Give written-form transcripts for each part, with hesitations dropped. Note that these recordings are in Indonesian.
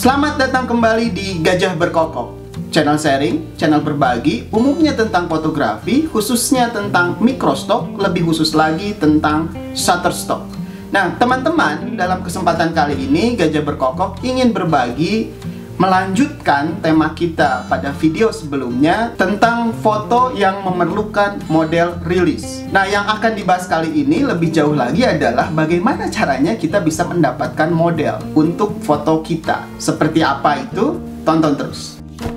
Selamat datang kembali di Gajah Berkokok, channel sharing, channel berbagi, umumnya tentang fotografi, khususnya tentang microstock, lebih khusus lagi tentang shutterstock. Nah, teman-teman, dalam kesempatan kali ini Gajah Berkokok ingin berbagi, melanjutkan tema kita pada video sebelumnya tentang foto yang memerlukan model rilis. Nah, yang akan dibahas kali ini lebih jauh lagi adalah bagaimana caranya kita bisa mendapatkan model untuk foto kita. Seperti apa itu? Tonton terus.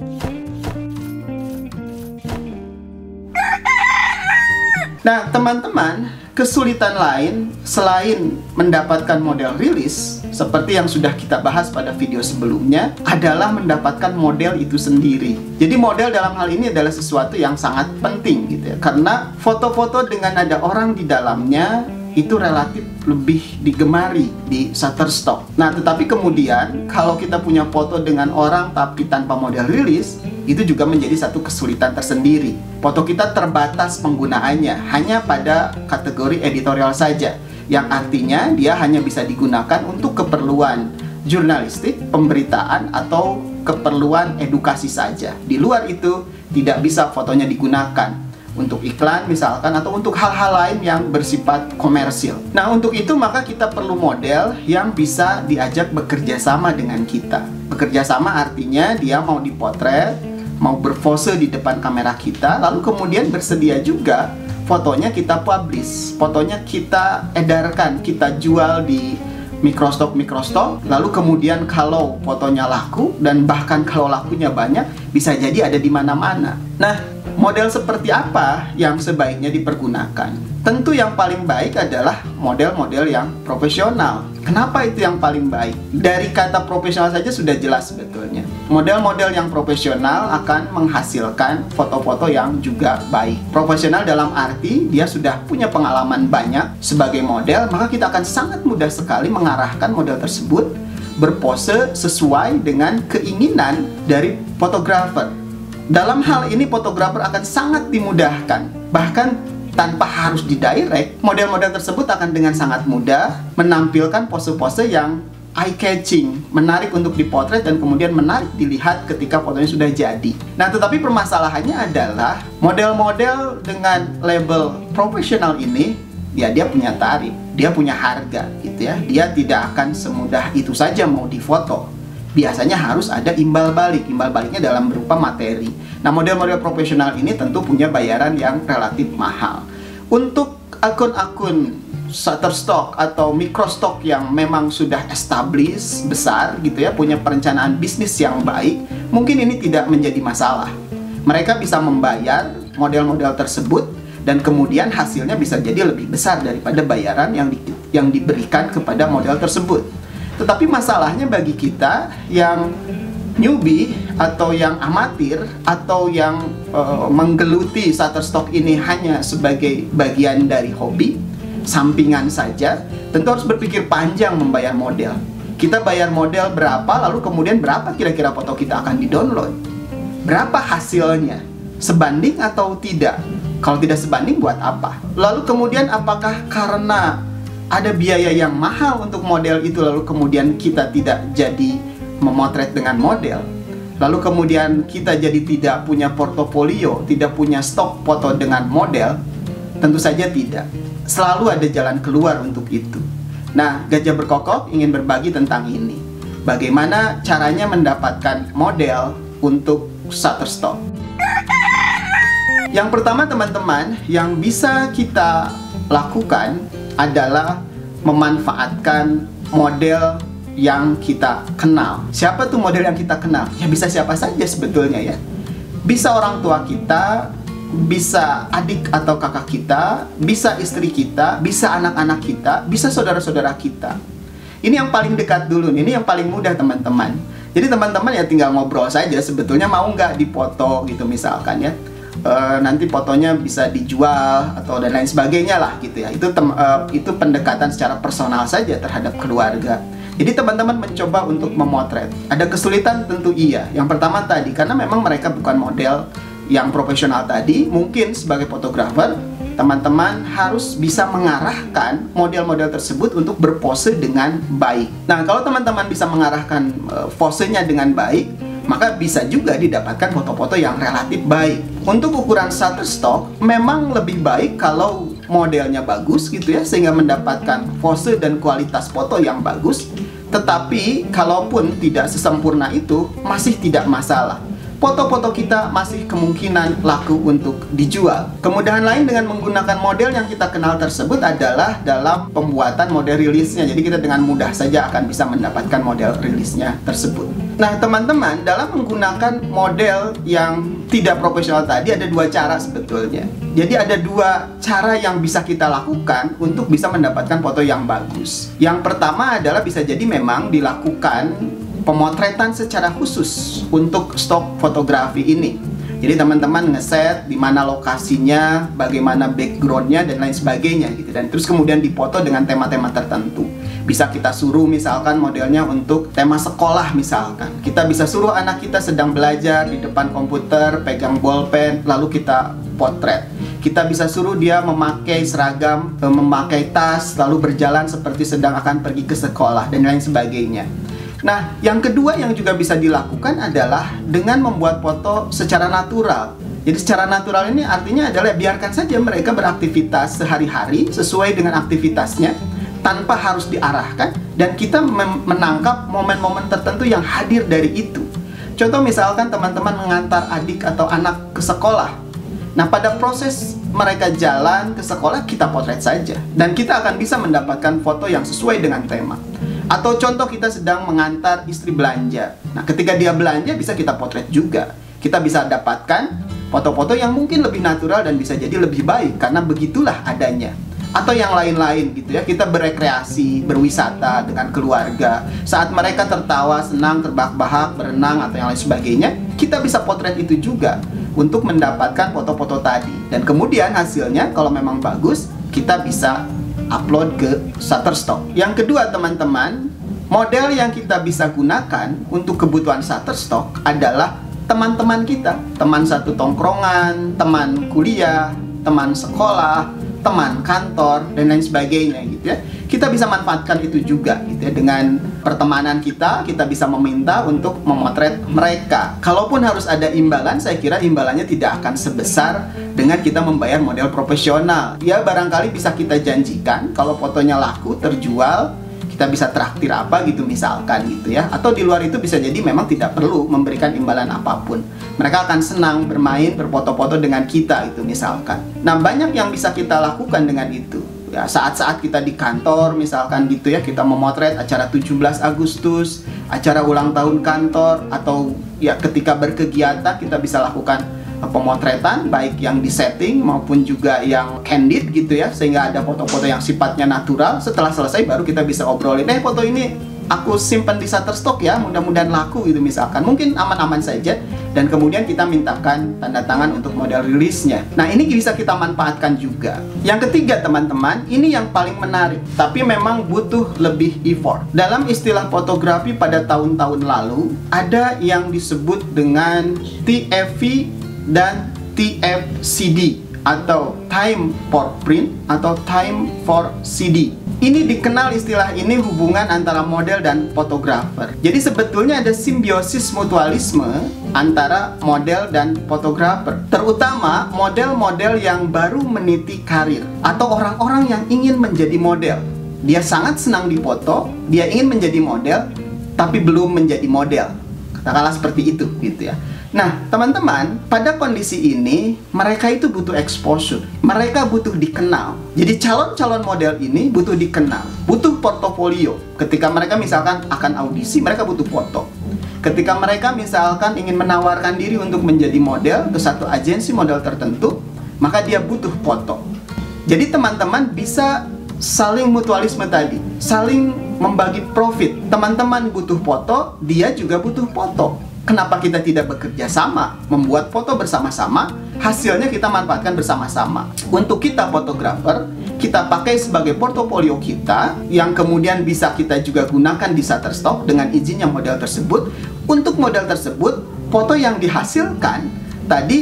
Nah, teman-teman, kesulitan lain selain mendapatkan model rilis seperti yang sudah kita bahas pada video sebelumnya adalah mendapatkan model itu sendiri. Jadi model dalam hal ini adalah sesuatu yang sangat penting gitu ya, karena foto-foto dengan ada orang di dalamnya itu relatif lebih digemari di Shutterstock. Nah, tetapi kemudian kalau kita punya foto dengan orang tapi tanpa model rilis, itu juga menjadi satu kesulitan tersendiri. Foto kita terbatas penggunaannya hanya pada kategori editorial saja, yang artinya dia hanya bisa digunakan untuk keperluan jurnalistik, pemberitaan, atau keperluan edukasi saja. Di luar itu tidak bisa fotonya digunakan untuk iklan misalkan, atau untuk hal-hal lain yang bersifat komersil. Nah, untuk itu maka kita perlu model yang bisa diajak bekerja sama dengan kita. Bekerja sama artinya dia mau dipotret, mau berpose di depan kamera kita, lalu kemudian bersedia juga fotonya kita publish, fotonya kita edarkan, kita jual di microstock, lalu kemudian kalau fotonya laku, dan bahkan kalau lakunya banyak, bisa jadi ada di mana-mana. Nah, model seperti apa yang sebaiknya dipergunakan? Tentu yang paling baik adalah model-model yang profesional. Kenapa itu yang paling baik? Dari kata profesional saja sudah jelas sebetulnya. Model-model yang profesional akan menghasilkan foto-foto yang juga baik. Profesional dalam arti dia sudah punya pengalaman banyak sebagai model, maka kita akan sangat mudah sekali mengarahkan model tersebut berpose sesuai dengan keinginan dari fotografer. Dalam hal ini fotografer akan sangat dimudahkan, bahkan tanpa harus didirect, model-model tersebut akan dengan sangat mudah menampilkan pose-pose yang eye-catching, menarik untuk dipotret dan kemudian menarik dilihat ketika fotonya sudah jadi. Nah, tetapi permasalahannya adalah model-model dengan label profesional ini, ya dia punya tarif, dia punya harga gitu ya. Dia tidak akan semudah itu saja mau difoto. Biasanya harus ada imbal balik. Imbal baliknya dalam berupa materi. Nah, model-model profesional ini tentu punya bayaran yang relatif mahal. Untuk akun-akun Shutterstock atau microstock yang memang sudah established, besar gitu ya, punya perencanaan bisnis yang baik, mungkin ini tidak menjadi masalah. Mereka bisa membayar model-model tersebut dan kemudian hasilnya bisa jadi lebih besar daripada bayaran yang diberikan kepada model tersebut. Tetapi masalahnya bagi kita yang newbie atau yang amatir atau yang menggeluti Shutterstock ini hanya sebagai bagian dari hobi, sampingan saja, tentu harus berpikir panjang membayar model. Kita bayar model berapa, lalu kemudian berapa kira-kira foto kita akan di-download? Berapa hasilnya? Sebanding atau tidak? Kalau tidak sebanding, buat apa? Lalu kemudian apakah karena ada biaya yang mahal untuk model itu, lalu kemudian kita tidak jadi memotret dengan model? Lalu kemudian kita jadi tidak punya portofolio, tidak punya stok foto dengan model? Tentu saja tidak. Selalu ada jalan keluar untuk itu. Nah, Gajah Berkokok ingin berbagi tentang ini. Bagaimana caranya mendapatkan model untuk Shutterstock. Yang pertama, teman-teman, yang bisa kita lakukan adalah memanfaatkan model yang kita kenal. Siapa tuh model yang kita kenal? Ya bisa siapa saja sebetulnya ya. Bisa orang tua kita, bisa adik atau kakak kita, bisa istri kita, bisa anak-anak kita, bisa saudara-saudara kita. Ini yang paling dekat dulu, ini yang paling mudah teman-teman. Jadi teman-teman ya tinggal ngobrol saja, sebetulnya mau nggak dipoto gitu misalkan ya. Nanti fotonya bisa dijual atau dan lain sebagainya lah gitu ya. Itu pendekatan secara personal saja terhadap keluarga. Jadi teman-teman mencoba untuk memotret. Ada kesulitan tentu iya. Yang pertama tadi, karena memang mereka bukan model yang profesional tadi, mungkin sebagai fotografer teman-teman harus bisa mengarahkan model-model tersebut untuk berpose dengan baik. Nah, kalau teman-teman bisa mengarahkan posenya dengan baik, maka bisa juga didapatkan foto-foto yang relatif baik. Untuk ukuran Shutterstock, memang lebih baik kalau modelnya bagus gitu ya, sehingga mendapatkan pose dan kualitas foto yang bagus. Tetapi, kalaupun tidak sesempurna itu, masih tidak masalah. Foto-foto kita masih kemungkinan laku untuk dijual. Kemudahan lain dengan menggunakan model yang kita kenal tersebut adalah dalam pembuatan model rilisnya. Jadi kita dengan mudah saja akan bisa mendapatkan model rilisnya tersebut. Nah, teman-teman, dalam menggunakan model yang tidak profesional tadi ada dua cara sebetulnya. Jadi ada dua cara yang bisa kita lakukan untuk bisa mendapatkan foto yang bagus. Yang pertama adalah bisa jadi memang dilakukan pemotretan secara khusus untuk stok fotografi ini. Jadi teman-teman ngeset di mana lokasinya, bagaimana backgroundnya dan lain sebagainya gitu. Dan terus kemudian dipoto dengan tema-tema tertentu. Bisa kita suruh misalkan modelnya untuk tema sekolah misalkan. Kita bisa suruh anak kita sedang belajar di depan komputer, pegang bolpen, lalu kita potret. Kita bisa suruh dia memakai seragam, memakai tas, lalu berjalan seperti sedang akan pergi ke sekolah dan lain sebagainya. Nah, yang kedua yang juga bisa dilakukan adalah dengan membuat foto secara natural. Jadi secara natural ini artinya adalah biarkan saja mereka beraktivitas sehari-hari sesuai dengan aktivitasnya tanpa harus diarahkan, dan kita menangkap momen-momen tertentu yang hadir dari itu. Contoh misalkan teman-teman mengantar adik atau anak ke sekolah. Nah, pada proses mereka jalan ke sekolah, kita potret saja. Dan kita akan bisa mendapatkan foto yang sesuai dengan tema. Atau contoh kita sedang mengantar istri belanja. Nah, ketika dia belanja bisa kita potret juga. Kita bisa dapatkan foto-foto yang mungkin lebih natural dan bisa jadi lebih baik karena begitulah adanya. Atau yang lain-lain gitu ya, kita berekreasi, berwisata dengan keluarga. Saat mereka tertawa, senang, terbahak-bahak, berenang atau yang lain sebagainya, kita bisa potret itu juga untuk mendapatkan foto-foto tadi. Dan kemudian hasilnya kalau memang bagus, kita bisa upload ke Shutterstock. Yang kedua teman-teman, model yang kita bisa gunakan untuk kebutuhan Shutterstock adalah teman-teman kita, teman satu tongkrongan, teman kuliah, teman sekolah, teman kantor, dan lain sebagainya gitu ya. Kita bisa manfaatkan itu juga gitu ya. Dengan pertemanan kita bisa meminta untuk memotret mereka. Kalaupun harus ada imbalan, saya kira imbalannya tidak akan sebesar dengan kita membayar model profesional. Ya barangkali bisa kita janjikan kalau fotonya laku, terjual, kita bisa traktir apa gitu misalkan gitu ya. Atau di luar itu bisa jadi memang tidak perlu memberikan imbalan apapun. Mereka akan senang bermain, berfoto-foto dengan kita itu misalkan. Nah, banyak yang bisa kita lakukan dengan itu. Ya, saat-saat kita di kantor misalkan gitu ya, kita memotret acara 17 Agustus, acara ulang tahun kantor, atau ya ketika berkegiatan kita bisa lakukan pemotretan baik yang di setting maupun juga yang candid gitu ya, sehingga ada foto-foto yang sifatnya natural. Setelah selesai baru kita bisa obrolin, foto ini aku simpan di Shutterstock ya, mudah-mudahan laku gitu misalkan. Mungkin aman-aman saja. Dan kemudian kita mintakan tanda tangan untuk model rilisnya. Nah, ini bisa kita manfaatkan juga. Yang ketiga teman-teman, ini yang paling menarik, tapi memang butuh lebih effort. Dalam istilah fotografi pada tahun-tahun lalu, ada yang disebut dengan TFV dan TFCD, atau time for print atau time for CD. Ini dikenal istilah ini hubungan antara model dan fotografer. Jadi sebetulnya ada simbiosis mutualisme antara model dan fotografer. Terutama model-model yang baru meniti karir atau orang-orang yang ingin menjadi model. Dia sangat senang difoto, dia ingin menjadi model, tapi belum menjadi model. Katakanlah seperti itu gitu ya. Nah, teman-teman, pada kondisi ini mereka itu butuh exposure. Mereka butuh dikenal. Jadi calon-calon model ini butuh dikenal, butuh portofolio. Ketika mereka misalkan akan audisi, mereka butuh foto. Ketika mereka misalkan ingin menawarkan diri untuk menjadi model ke satu agensi model tertentu, maka dia butuh foto. Jadi teman-teman bisa saling mutualisme tadi, saling membagi profit. Teman-teman butuh foto, dia juga butuh foto. Kenapa kita tidak bekerja sama, membuat foto bersama-sama, hasilnya kita manfaatkan bersama-sama. Untuk kita fotografer, kita pakai sebagai portofolio kita, yang kemudian bisa kita juga gunakan di Shutterstock dengan izinnya model tersebut. Untuk model tersebut, foto yang dihasilkan tadi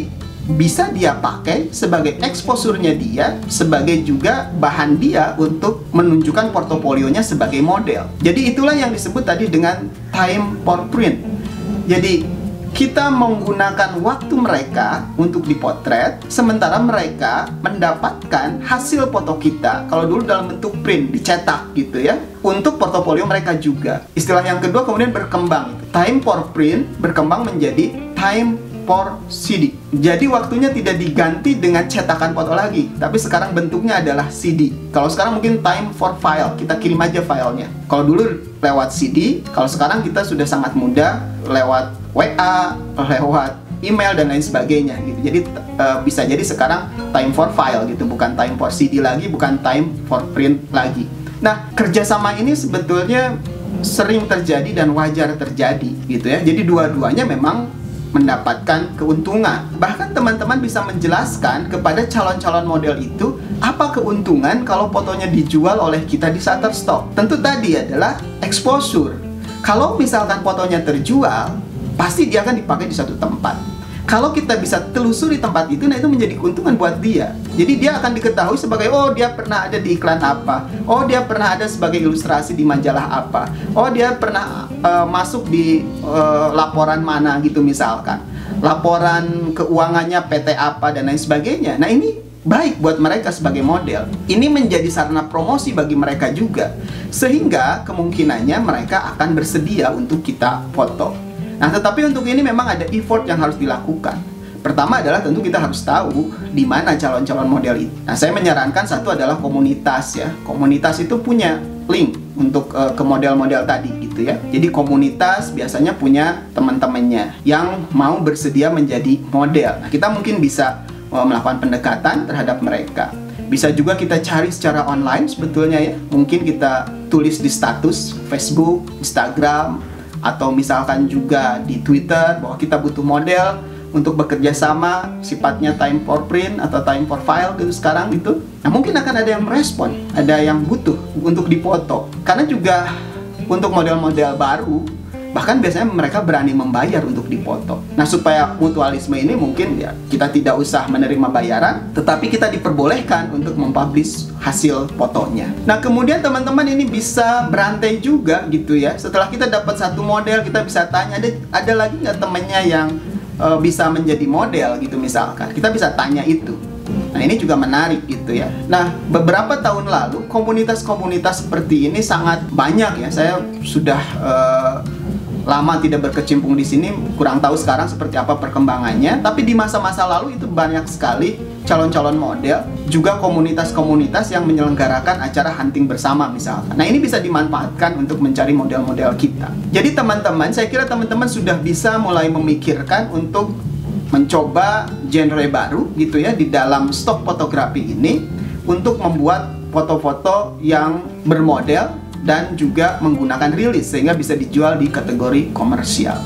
bisa dia pakai sebagai exposure-nya dia, sebagai juga bahan dia untuk menunjukkan portofolionya sebagai model. Jadi itulah yang disebut tadi dengan time for print. Jadi kita menggunakan waktu mereka untuk dipotret, sementara mereka mendapatkan hasil foto kita, kalau dulu dalam bentuk print, dicetak gitu ya, untuk portofolio mereka juga. Istilah yang kedua kemudian berkembang, time for print berkembang menjadi time for CD. Jadi waktunya tidak diganti dengan cetakan foto lagi, tapi sekarang bentuknya adalah CD. Kalau sekarang mungkin time for file, kita kirim aja filenya. Kalau dulu lewat CD, kalau sekarang kita sudah sangat mudah lewat WA, lewat email dan lain sebagainya gitu. Jadi bisa jadi sekarang time for file gitu, bukan time for CD lagi, bukan time for print lagi. Nah, kerjasama ini sebetulnya sering terjadi dan wajar terjadi gitu ya. Jadi dua-duanya memang mendapatkan keuntungan. Bahkan teman-teman bisa menjelaskan kepada calon-calon model itu apa keuntungan kalau fotonya dijual oleh kita di Shutterstock. Tentu tadi adalah exposure. Kalau misalkan fotonya terjual, pasti dia akan dipakai di satu tempat. Kalau kita bisa telusuri tempat itu, nah itu menjadi keuntungan buat dia. Jadi dia akan diketahui sebagai, oh dia pernah ada di iklan apa, oh dia pernah ada sebagai ilustrasi di majalah apa, oh dia pernah masuk di laporan mana gitu misalkan, laporan keuangannya PT apa dan lain sebagainya. Nah ini baik buat mereka sebagai model. Ini menjadi sarana promosi bagi mereka juga, sehingga kemungkinannya mereka akan bersedia untuk kita foto. Nah, tetapi untuk ini memang ada effort yang harus dilakukan. Pertama adalah tentu kita harus tahu di mana calon-calon model itu. Nah, saya menyarankan satu adalah komunitas ya. Komunitas itu punya link untuk ke model-model tadi gitu ya. Jadi komunitas biasanya punya teman-temannya yang mau bersedia menjadi model. Nah, kita mungkin bisa melakukan pendekatan terhadap mereka. Bisa juga kita cari secara online sebetulnya ya. Mungkin kita tulis di status Facebook, Instagram, atau misalkan juga di Twitter bahwa kita butuh model untuk bekerja sama, sifatnya time for print atau time for file gitu sekarang gitu. Nah mungkin akan ada yang merespon, ada yang butuh untuk dipoto. Karena juga untuk model-model baru, bahkan biasanya mereka berani membayar untuk dipoto. Nah supaya mutualisme ini mungkin ya kita tidak usah menerima bayaran, tetapi kita diperbolehkan untuk mempublish hasil fotonya. Nah kemudian teman-teman ini bisa berantai juga gitu ya. Setelah kita dapat satu model, kita bisa tanya, ada lagi nggak temennya yang bisa menjadi model gitu misalkan. Kita bisa tanya itu. Nah ini juga menarik gitu ya. Nah beberapa tahun lalu komunitas-komunitas seperti ini sangat banyak ya. Saya sudah lama tidak berkecimpung di sini, kurang tahu sekarang seperti apa perkembangannya. Tapi di masa-masa lalu itu banyak sekali calon-calon model, juga komunitas-komunitas yang menyelenggarakan acara hunting bersama misalkan. Nah ini bisa dimanfaatkan untuk mencari model-model kita. Jadi teman-teman, saya kira teman-teman sudah bisa mulai memikirkan untuk mencoba genre baru gitu ya di dalam stok fotografi ini, untuk membuat foto-foto yang bermodel dan juga menggunakan rilis sehingga bisa dijual di kategori komersial.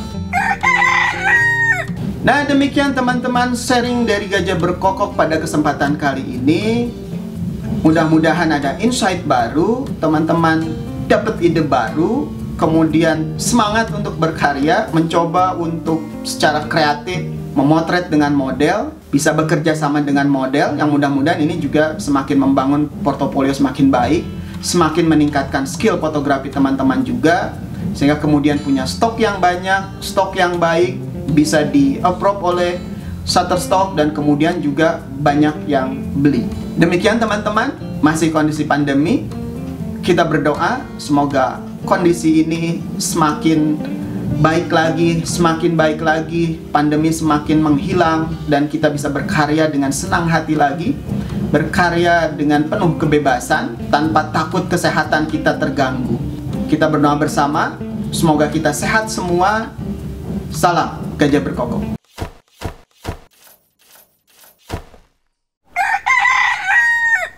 Nah demikian teman-teman sharing dari Gajah Berkokok pada kesempatan kali ini. Mudah-mudahan ada insight baru, teman-teman dapat ide baru, kemudian semangat untuk berkarya, mencoba untuk secara kreatif memotret dengan model, bisa bekerja sama dengan model, yang mudah-mudahan ini juga semakin membangun portofolio semakin baik, semakin meningkatkan skill fotografi teman-teman juga, sehingga kemudian punya stok yang banyak, stok yang baik, bisa di-approve oleh Shutterstock dan kemudian juga banyak yang beli. Demikian teman-teman, masih kondisi pandemi, kita berdoa semoga kondisi ini semakin baik lagi, pandemi semakin menghilang dan kita bisa berkarya dengan senang hati lagi, berkarya dengan penuh kebebasan tanpa takut kesehatan kita terganggu. Kita berdoa bersama, semoga kita sehat semua. Salam Gajah Berkokok.